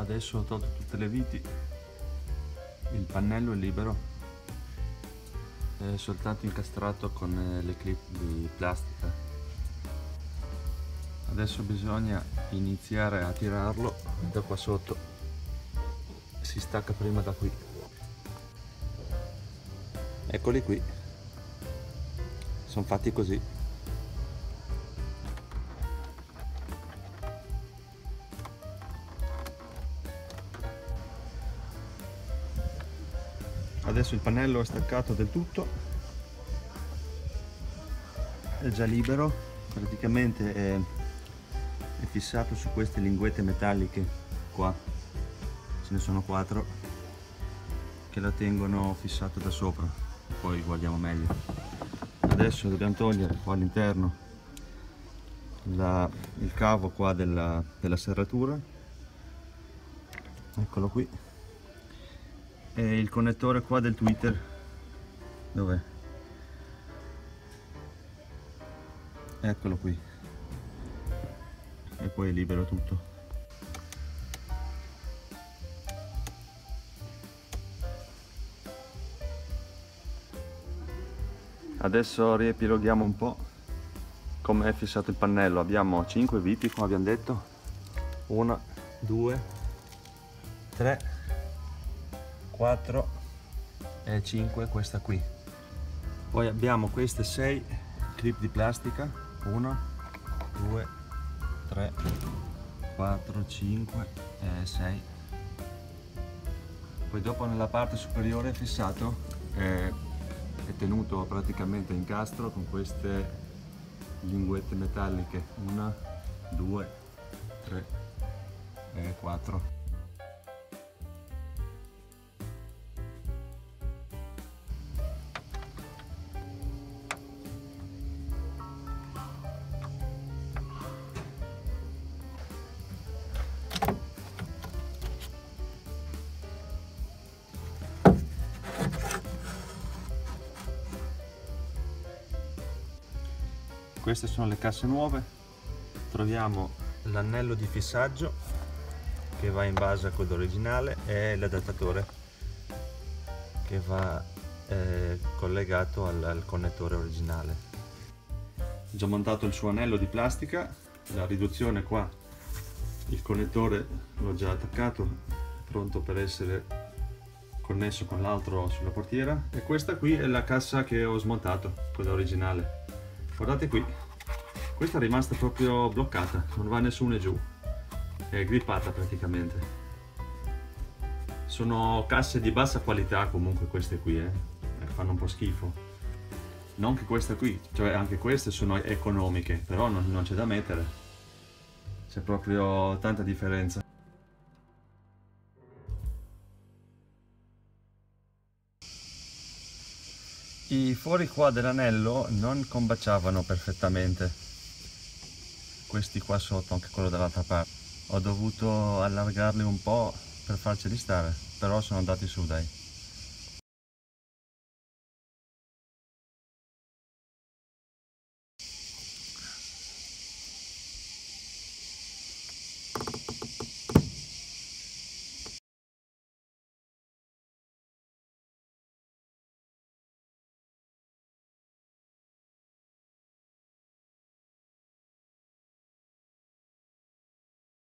Adesso ho tolto tutte le viti, il pannello è libero, è soltanto incastrato con le clip di plastica. Adesso bisogna iniziare a tirarlo da qua sotto, si stacca prima da qui. Eccoli qui, sono fatti così. Adesso il pannello è staccato del tutto, è già libero, praticamente è fissato su queste linguette metalliche qua, ce ne sono 4 che la tengono fissato da sopra, poi guardiamo meglio. Adesso dobbiamo togliere qua all'interno il cavo qua della serratura, eccolo qui, e il connettore qua del tweeter, dov'è? Eccolo qui, e poi è libero tutto. Adesso riepiloghiamo un po' come è fissato il pannello. Abbiamo 5 viti, come abbiamo detto, 1, 2, 3, 4 e 5 questa qui. Poi abbiamo queste 6 clip di plastica, 1, 2, 3, 4, 5 e 6. Poi dopo nella parte superiore è fissato, è tenuto praticamente a incastro con queste linguette metalliche, 1, 2, 3 e 4. Queste sono le casse nuove, troviamo l'anello di fissaggio che va in base a quello originale e l'adattatore che va collegato al connettore originale. Ho già montato il suo anello di plastica, la riduzione qua, il connettore l'ho già attaccato, pronto per essere connesso con l'altro sulla portiera, e questa qui è la cassa che ho smontato, quella originale. Guardate qui, questa è rimasta proprio bloccata, non va nessuno e giù, è grippata praticamente. Sono casse di bassa qualità comunque queste qui, fanno un po' schifo. Non che questa qui, cioè anche queste sono economiche, però non c'è da mettere, c'è proprio tanta differenza. I fori qua dell'anello non combaciavano perfettamente, questi qua sotto, anche quello dall'altra parte. Ho dovuto allargarli un po' per farceli stare, però sono andati su, dai.